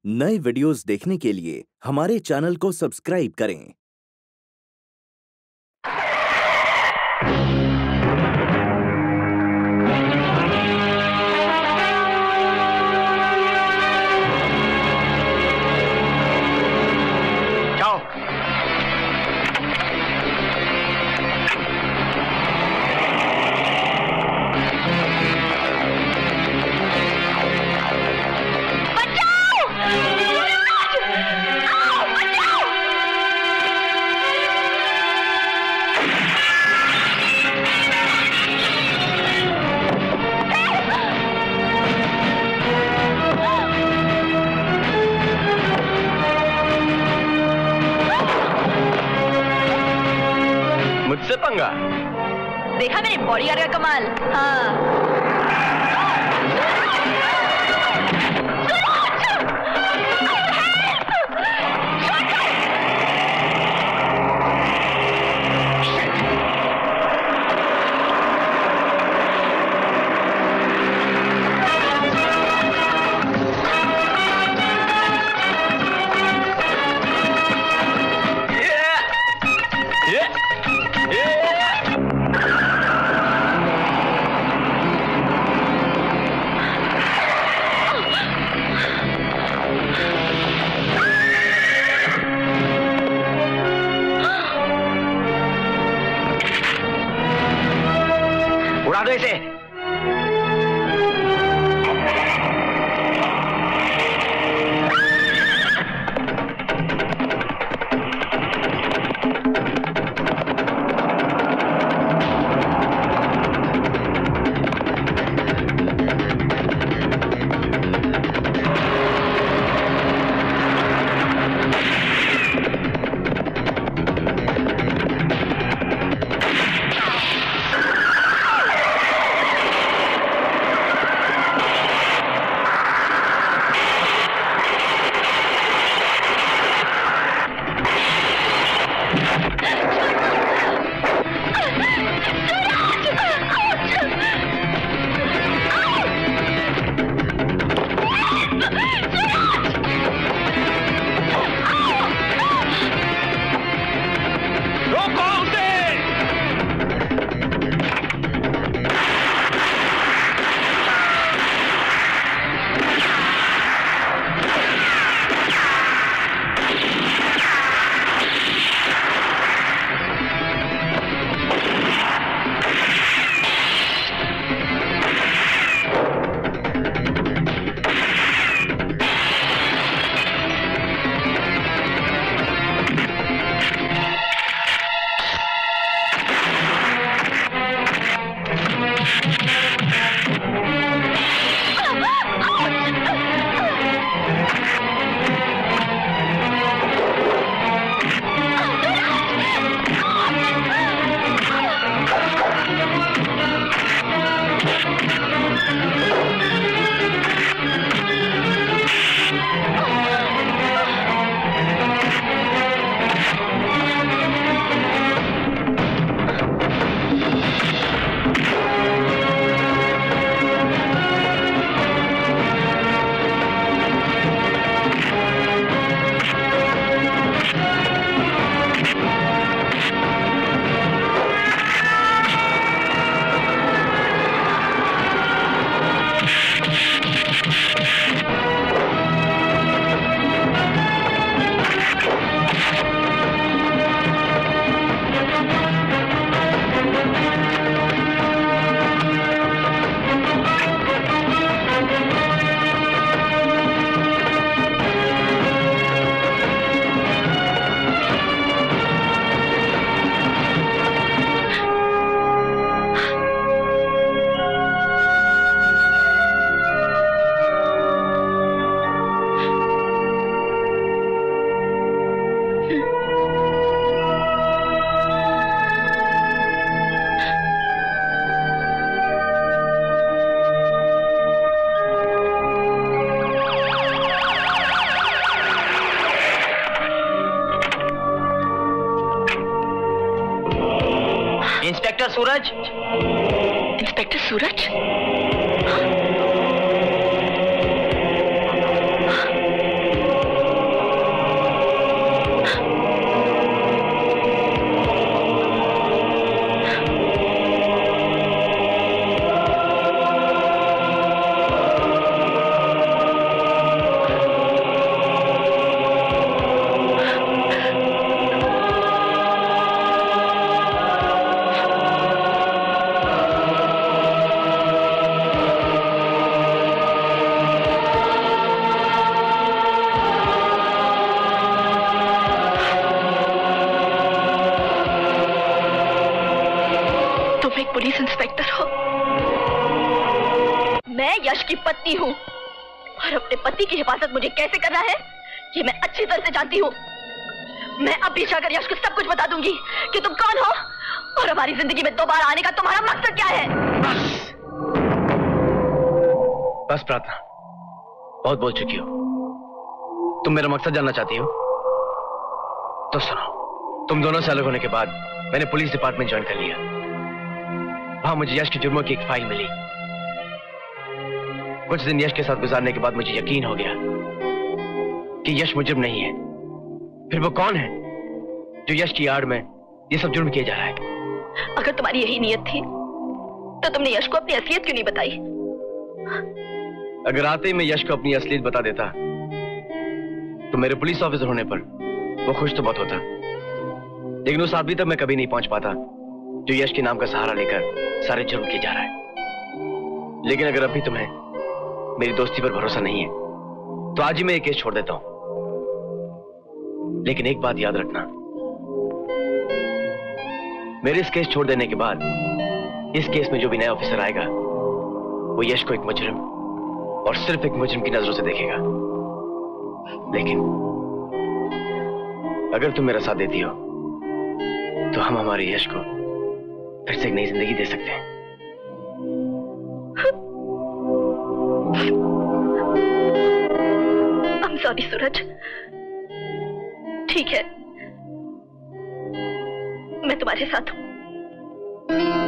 नए वीडियोस देखने के लिए हमारे चैनल को सब्सक्राइब करें। मुझसे पंगा? देखा मेरे बॉडीगार्ड का कमाल। हाँ उड़ा दो इसे। इंस्पेक्टर सूरज। इंस्पेक्टर सूरज? यश की पत्नी हूँ और अपने पति की हिफाजत मुझे कैसे करना है ये मैं अच्छी तरह से जानती हूँ। मैं अब भी जाकर यश को सब कुछ बता दूंगी कि तुम कौन हो और हमारी जिंदगी में दोबारा आने का तुम्हारा मकसद क्या है। बस प्रार्थना, बहुत बोल चुकी हो। तुम मेरा मकसद जानना चाहती हो तो सुनो। तुम दोनों से अलग होने के बाद मैंने पुलिस डिपार्टमेंट ज्वाइन कर लिया। वहां मुझे यश के जुर्मों की एक फाइल मिली। कुछ दिन यश के साथ गुजारने के बाद मुझे यकीन हो गया कि यश मुजरिम नहीं है। फिर वो कौन है जो यश की आड़ में ये सब जुर्म किया जा रहा है? अगर तुम्हारी यही नीयत थी तो तुमने यश को अपनी असलियत क्यों नहीं बताई? अगर आते ही मैं यश को अपनी असलियत बता देता तो मेरे पुलिस ऑफिसर होने पर वो खुश तो बहुत होता, लेकिन उस आदमी तक मैं कभी नहीं पहुंच पाता जो यश के नाम का सहारा लेकर सारे जुर्म किए जा रहा है। लेकिन अगर अभी तुम्हें मेरी दोस्ती पर भरोसा नहीं है तो आज ही मैं ये केस छोड़ देता हूं। लेकिन एक बात याद रखना, मेरे इस केस छोड़ देने के बाद इस केस में जो भी नया ऑफिसर आएगा वो यश को एक मुजरिम और सिर्फ एक मुजरिम की नजरों से देखेगा। लेकिन अगर तुम मेरा साथ देती हो तो हम हमारे यश को फिर से एक नई जिंदगी दे सकते हैं। I'm sorry, सूरज। ठीक है, मैं तुम्हारे साथ हूं।